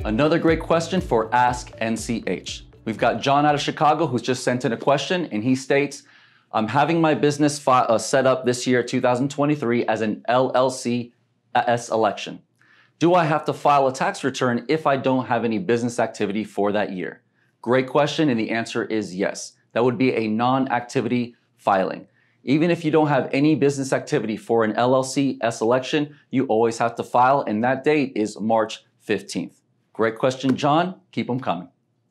Another great question for Ask NCH. We've got John out of Chicago who's just sent in a question, and he states, I'm having my business set up this year, 2023, as an LLC S election. Do I have to file a tax return if I don't have any business activity for that year? Great question, and the answer is yes. That would be a non-activity filing. Even if you don't have any business activity for an LLC S election, you always have to file, and that date is March 15th. Great question, John. Keep them coming.